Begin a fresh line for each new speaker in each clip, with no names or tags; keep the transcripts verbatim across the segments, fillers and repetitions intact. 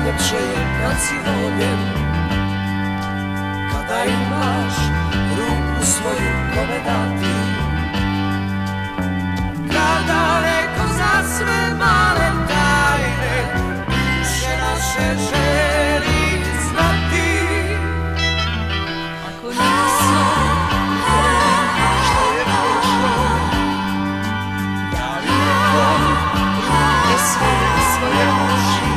najlepše je kad si voljen, kada imaš ruku svoju kome dati, kada neko za sve male tajne duše naše želi znati. Ako nisam što je prošlo, javi nekom ruke sve svoje uši.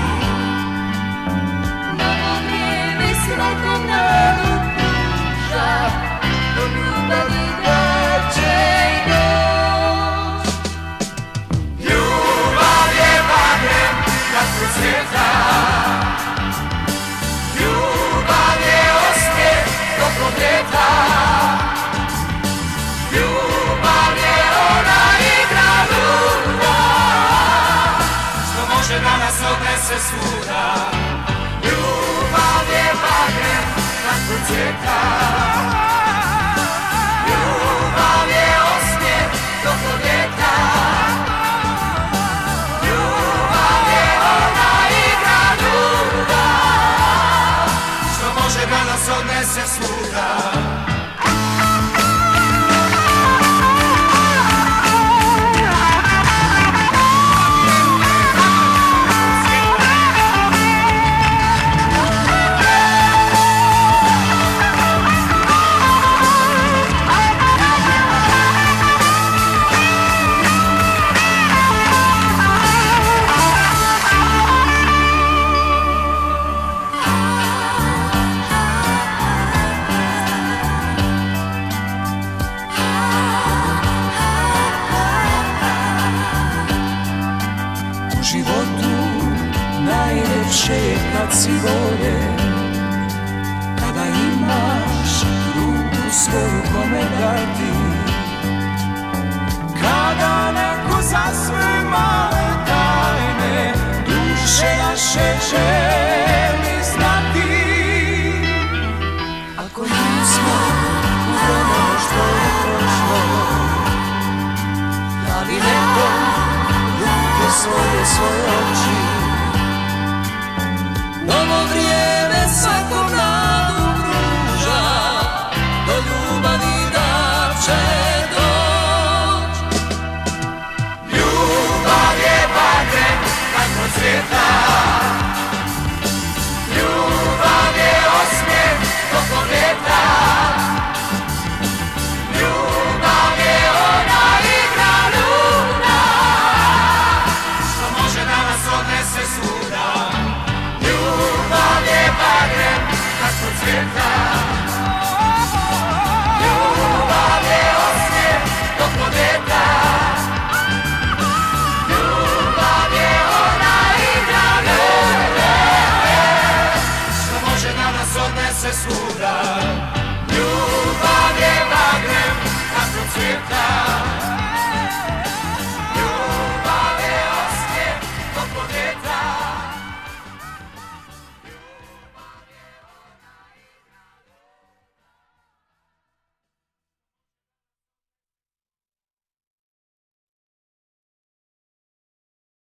Novo vrijeme svakom nadu pruža, do ljubavi dođe i doć.
Ljubav je bagrem kad procvjeta, ljubav je osmijeh toplog ljeta, ljubav je ona igra luda, što može da nas odnese svuda. Ljubav je bagrem kad procvjeta, ljubav je osmijeh toplog ljeta, ljubav je ona igra luda, što može da nas odnese svuda. U životu najljepše je kad si voljen, kada imaš ruku svoju kome dati, kada neko za sve male tajne duše naše želi